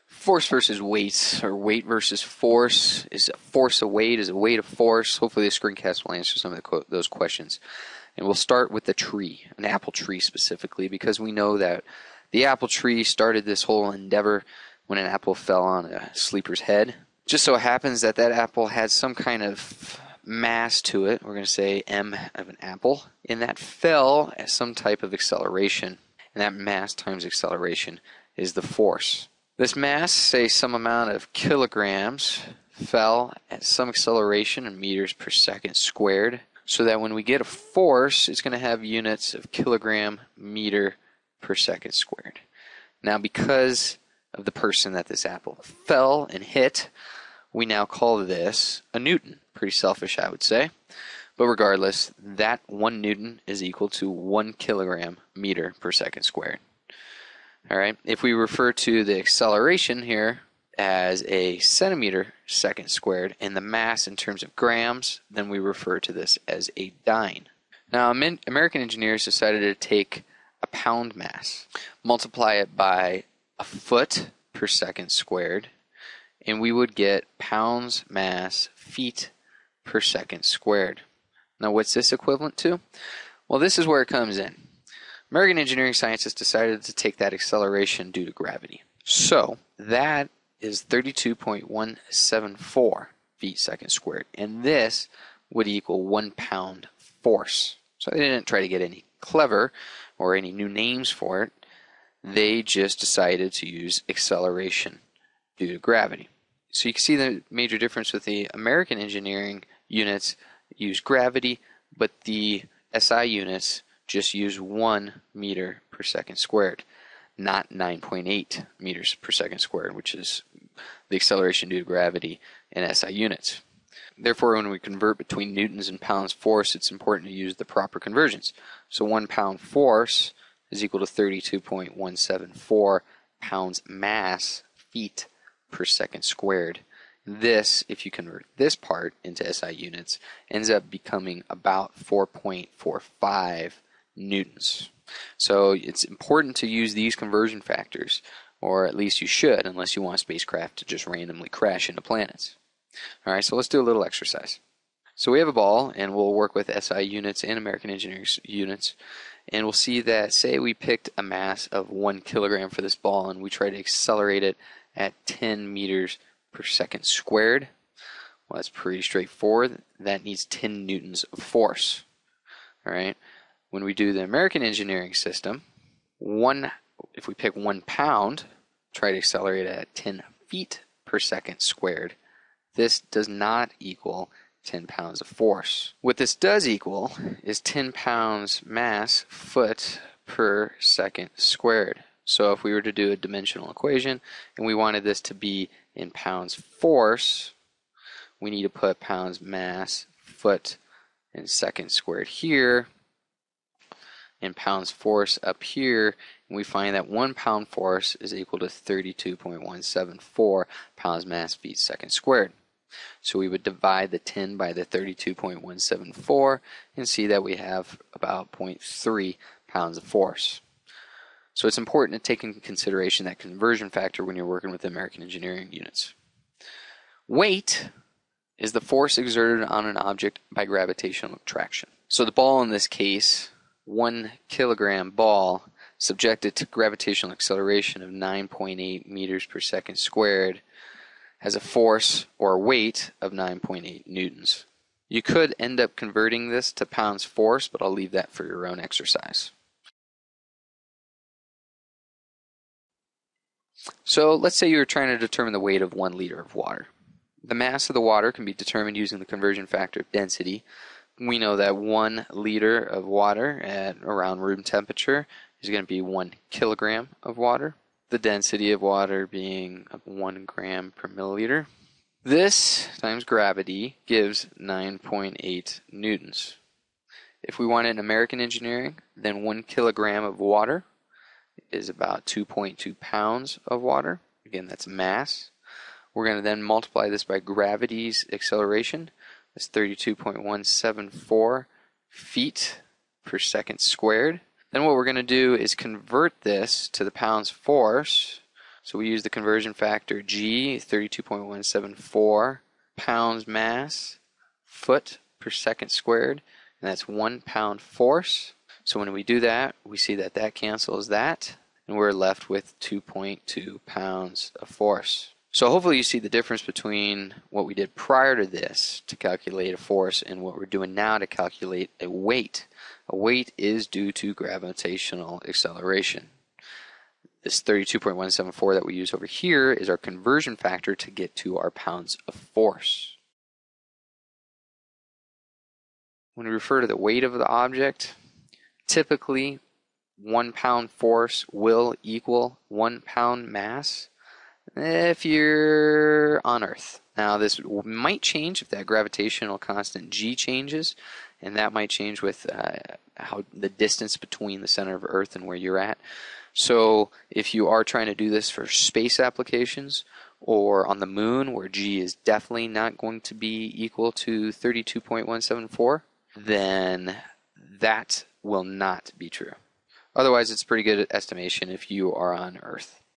Force versus weight, or weight versus force. Is a force a weight? Is a weight a force? Hopefully this screencast will answer some of those questions. And we'll start with the tree, an apple tree specifically, because we know that the apple tree started this whole endeavor when an apple fell on a sleeper's head. Just so happens that that apple had some kind of mass to it. We're going to say m of an apple. And that fell at some type of acceleration. And that mass times acceleration is the force. This mass, say some amount of kilograms, fell at some acceleration in meters per second squared, so that when we get a force, it's going to have units of kilogram meter per second squared. Now, because of the person that this apple fell and hit, we now call this a Newton. Pretty selfish, I would say. But regardless, that 1 Newton is equal to 1 kilogram meter per second squared. All right. If we refer to the acceleration here as a centimeter second squared and the mass in terms of grams, then we refer to this as a dyne. Now, American engineers decided to take a pound mass, multiply it by a foot per second squared, and we would get pounds mass feet per second squared. Now, what's this equivalent to? Well, this is where it comes in. American engineering scientists decided to take that acceleration due to gravity. So that is 32.174 feet second squared, and this would equal 1 pound force. So they didn't try to get any clever or any new names for it. They just decided to use acceleration due to gravity. So you can see the major difference with the American engineering units use gravity, but the SI units just use 1 meter per second squared, not 9.8 meters per second squared, which is the acceleration due to gravity in SI units. Therefore, when we convert between newtons and pounds force, it's important to use the proper conversions. So 1 pound force is equal to 32.174 pounds mass feet per second squared. This, if you convert this part into SI units, ends up becoming about 4.45 newtons. So it's important to use these conversion factors, or at least you should, unless you want a spacecraft to just randomly crash into planets. Alright, so let's do a little exercise. So we have a ball, and we'll work with SI units and American engineering units, and we'll see that, say we picked a mass of 1 kilogram for this ball, and we try to accelerate it at 10 meters per second squared. Well, that's pretty straightforward. That needs 10 newtons of force. Alright, when we do the American engineering system, if we pick 1 pound, try to accelerate it at 10 feet per second squared, this does not equal 10 pounds of force. What this does equal is 10 pounds mass foot per second squared. So if we were to do a dimensional equation and we wanted this to be in pounds force, we need to put pounds mass foot and second squared here, and pounds force up here, and we find that 1 pound force is equal to 32.174 pounds mass feet second squared. So we would divide the 10 by the 32.174 and see that we have about 0.3 pounds of force. So it's important to take into consideration that conversion factor when you're working with American engineering units. Weight is the force exerted on an object by gravitational attraction. So the ball in this case, 1 kilogram ball, subjected to gravitational acceleration of 9.8 meters per second squared, has a force or weight of 9.8 newtons. You could end up converting this to pounds force, but I'll leave that for your own exercise. So let's say you're trying to determine the weight of 1 liter of water. The mass of the water can be determined using the conversion factor of density. We know that 1 liter of water at around room temperature is going to be 1 kilogram of water. The density of water being 1 gram per milliliter. This times gravity gives 9.8 newtons. If we want it in American engineering, then 1 kilogram of water is about 2.2 pounds of water. Again, that's mass. We're going to then multiply this by gravity's acceleration. That's 32.174 feet per second squared. Then what we're going to do is convert this to the pounds force, So we use the conversion factor G, 32.174 pounds mass, foot per second squared, and that's 1 pound force. So when we do that, we see that that cancels that, and we're left with 2.2 pounds of force. So hopefully you see the difference between what we did prior to this to calculate a force and what we're doing now to calculate a weight. A weight is due to gravitational acceleration. This 32.174 that we use over here is our conversion factor to get to our pounds of force. When we refer to the weight of the object, typically 1 pound force will equal 1 pound mass if you're on Earth. Now this might change if that gravitational constant G changes, and that might change with how the distance between the center of Earth and where you're at. So if you are trying to do this for space applications or on the moon where G is definitely not going to be equal to 32.174, then that will not be true. Otherwise, it's pretty good estimation if you are on Earth.